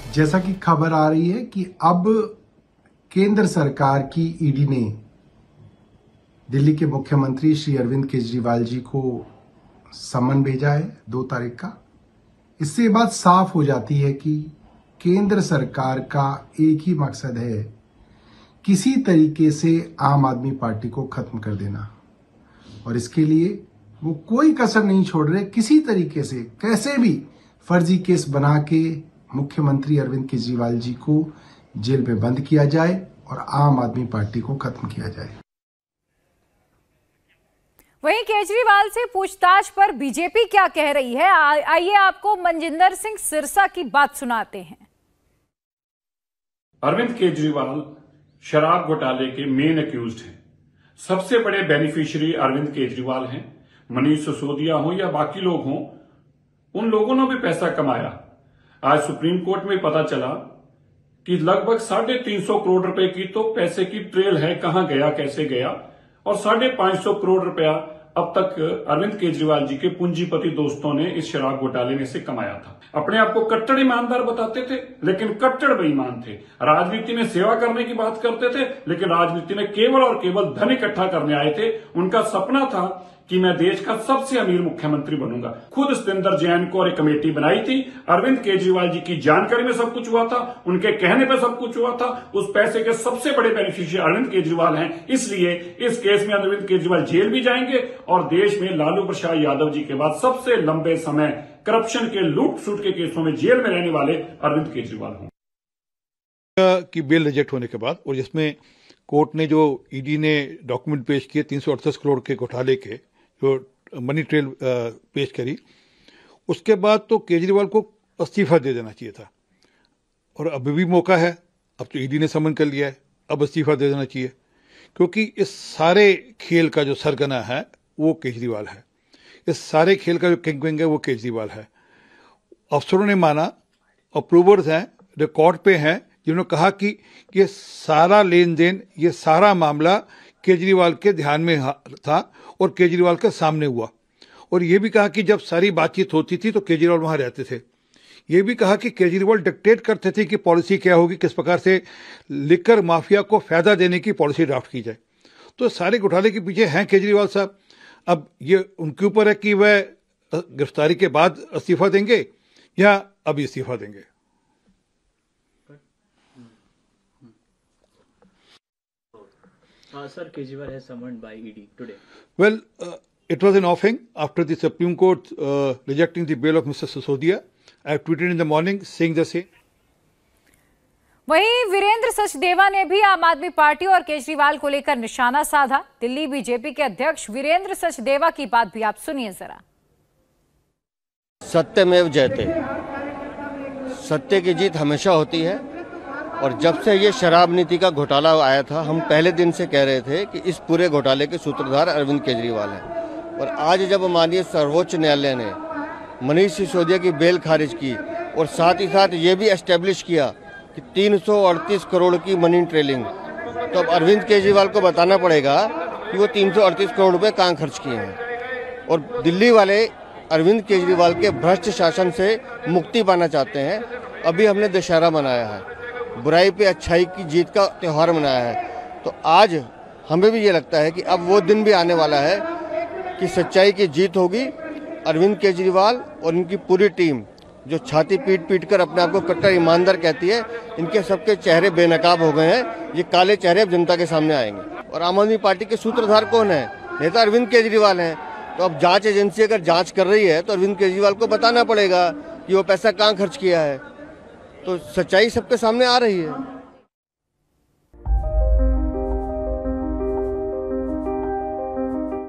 जैसा कि खबर आ रही है कि अब केंद्र सरकार की ईडी ने दिल्ली के मुख्यमंत्री श्री अरविंद केजरीवाल जी को समन भेजा है 2 तारीख का। इससे ये बात साफ हो जाती है कि केंद्र सरकार का एक ही मकसद है, किसी तरीके से आम आदमी पार्टी को खत्म कर देना, और इसके लिए वो कोई कसर नहीं छोड़ रहे। किसी तरीके से कैसे भी फर्जी केस बना के मुख्यमंत्री अरविंद केजरीवाल जी को जेल में बंद किया जाए और आम आदमी पार्टी को खत्म किया जाए। वहीं केजरीवाल से पूछताछ पर बीजेपी क्या कह रही है, आइए आपको मनजिंदर सिंह सिरसा की बात सुनाते हैं। अरविंद केजरीवाल शराब घोटाले के मेन अक्यूज्ड हैं। सबसे बड़े बेनिफिशियरी अरविंद केजरीवाल हैं। मनीष सिसोदिया हो या बाकी लोग हों, उन लोगों ने भी पैसा कमाया। आज सुप्रीम कोर्ट में पता चला कि लगभग 350 करोड़ रुपए की तो पैसे की ट्रेल है, कहां गया कैसे गया, और 550 करोड़ रुपया अब तक अरविंद केजरीवाल जी के पूंजीपति दोस्तों ने इस शराब घोटाले में से कमाया था। अपने आप को कट्टर ईमानदार बताते थे, लेकिन कट्टर बेईमान थे। राजनीति में सेवा करने की बात करते थे, लेकिन राजनीति में केवल और केवल धन इकट्ठा करने आए थे। उनका सपना था कि मैं देश का सबसे अमीर मुख्यमंत्री बनूंगा। खुद सतेंद्र जैन को एक कमेटी बनाई थी। अरविंद केजरीवाल जी की जानकारी में सब कुछ हुआ था, उनके कहने पे सब कुछ हुआ था। उस पैसे के सबसे बड़े बेनिफिशियरी अरविंद केजरीवाल हैं। इसलिए इस केस में अरविंद केजरीवाल जेल भी जाएंगे और देश में लालू प्रसाद यादव जी के बाद सबसे लंबे समय करप्शन के लूट सूट के केसों में जेल में रहने वाले अरविंद केजरीवाल होंगे। की बेल रिजेक्ट होने के बाद, और जिसमें कोर्ट ने जो ईडी ने डॉक्यूमेंट पेश किए 338 करोड़ के घोटाले के, जो मनी ट्रेल पेश करी, उसके बाद तो केजरीवाल को इस्तीफा दे देना चाहिए था। और अभी भी मौका है, अब तो ईडी ने समन कर लिया है, अब इस्तीफा दे देना चाहिए, क्योंकि इस सारे खेल का जो सरगना है वो केजरीवाल है। इस सारे खेल का जो किंग विंग है वो केजरीवाल है। अफसरों ने माना, अप्रूवर्स हैं, रिकॉर्ड पे हैं, जिन्होंने कहा कि ये सारा लेन देन, ये सारा मामला केजरीवाल के ध्यान में था और केजरीवाल के सामने हुआ। और ये भी कहा कि जब सारी बातचीत होती थी तो केजरीवाल वहां रहते थे। ये भी कहा कि केजरीवाल डिक्टेट करते थे कि पॉलिसी क्या होगी, किस प्रकार से लिकर माफिया को फायदा देने की पॉलिसी ड्राफ्ट की जाए। तो सारे घोटाले के पीछे हैं केजरीवाल साहब। अब ये उनके ऊपर है कि वह गिरफ्तारी के बाद इस्तीफा देंगे या अभी इस्तीफा देंगे। Sir, Kejriwal has summoned by ED today. Well, it was an offing after the Supreme Court rejecting the bail of Mr. Sisodia. I have tweeted in the morning saying the same. वहीं वीरेंद्र सचदेवा ने भी आम आदमी party और केजरीवाल को लेकर निशाना साधा। दिल्ली बीजेपी के अध्यक्ष वीरेंद्र सचदेवा की बात भी आप सुनिए जरा। सत्यमेव जयते, सत्य की जीत हमेशा होती है। और जब से ये शराब नीति का घोटाला आया था, हम पहले दिन से कह रहे थे कि इस पूरे घोटाले के सूत्रधार अरविंद केजरीवाल हैं। और आज जब माननीय सर्वोच्च न्यायालय ने मनीष सिसोदिया की बेल खारिज की और साथ ही साथ ये भी एस्टेब्लिश किया कि 338 करोड़ की मनी ट्रेलिंग, तो अब अरविंद केजरीवाल को बताना पड़ेगा कि वो 338 करोड़ रुपये कहाँ खर्च किए हैं। और दिल्ली वाले अरविंद केजरीवाल के भ्रष्ट शासन से मुक्ति पाना चाहते हैं। अभी हमने दशहरा मनाया है, बुराई पे अच्छाई की जीत का त्यौहार मनाया है। तो आज हमें भी ये लगता है कि अब वो दिन भी आने वाला है कि सच्चाई की जीत होगी। अरविंद केजरीवाल और इनकी पूरी टीम जो छाती पीट पीट कर अपने आप को कट्टर ईमानदार कहती है, इनके सबके चेहरे बेनकाब हो गए हैं। ये काले चेहरे अब जनता के सामने आएंगे। और आम आदमी पार्टी के सूत्रधार कौन है? नेता अरविंद केजरीवाल हैं। तो अब जांच एजेंसी अगर जांच कर रही है तो अरविंद केजरीवाल को बताना पड़ेगा कि वो पैसा कहाँ खर्च किया है। तो सच्चाई सबके सामने आ रही है।